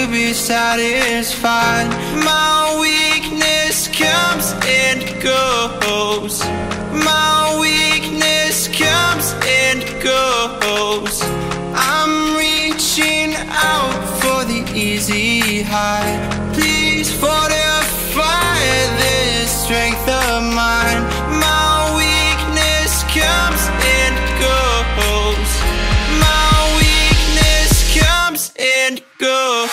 to be satisfied. My weakness comes and goes. My weakness comes and goes. I'm reaching out for the easy high. Please fortify this strength of mine. My weakness comes and goes. My weakness comes and goes.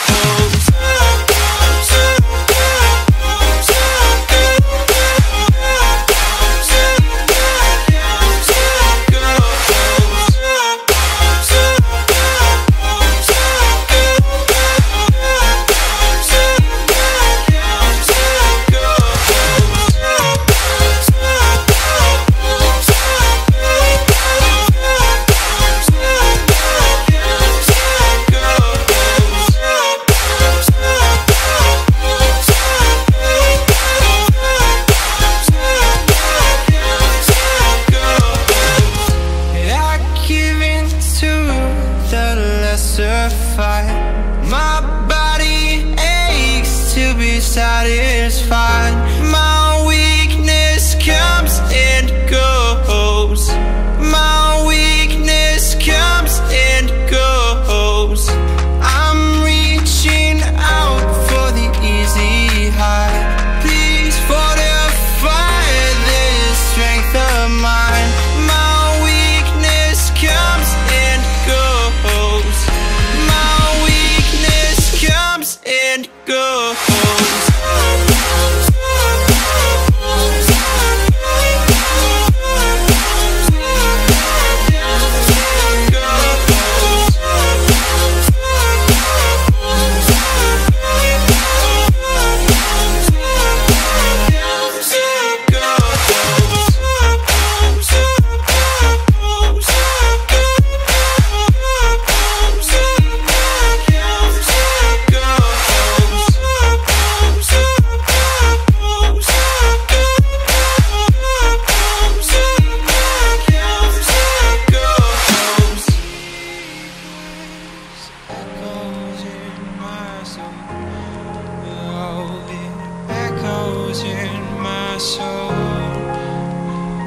My body aches to be satisfied. My weakness comes and goes. My weakness comes and goes. I'm reaching out for the easy high. Please fortify this strength of mine. My weakness comes and goes. And go.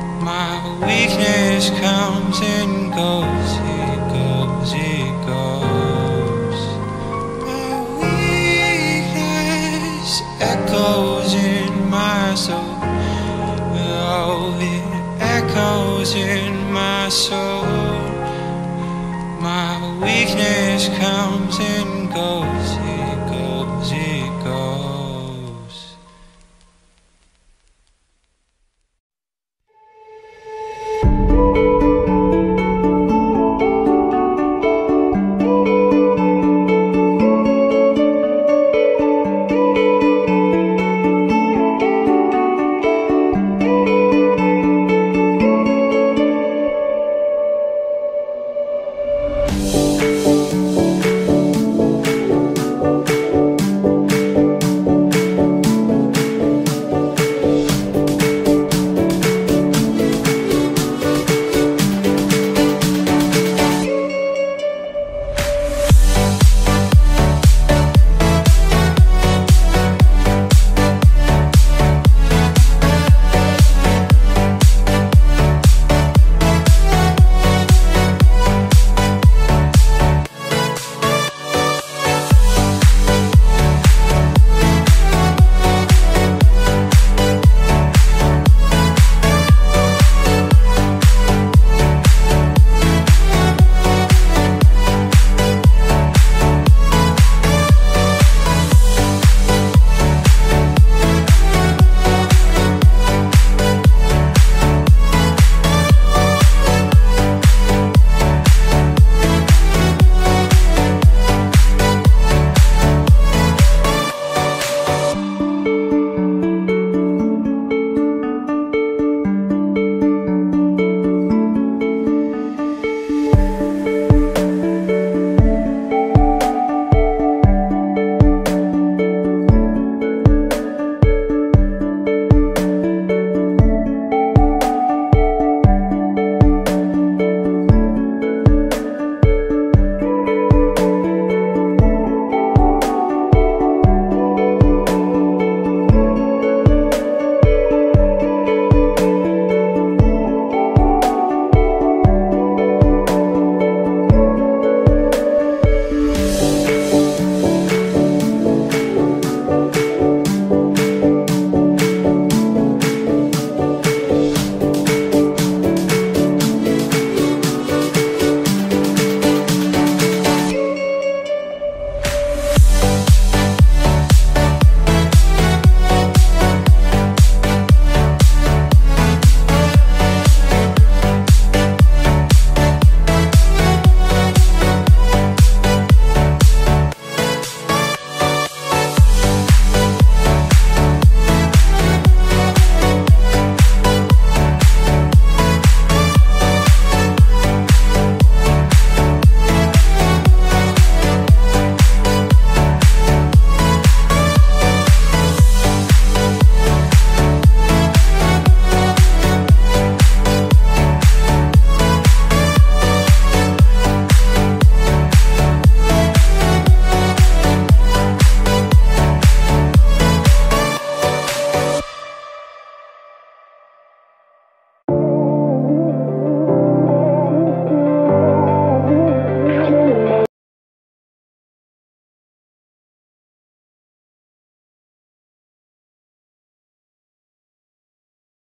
My weakness comes and goes, it goes, it goes.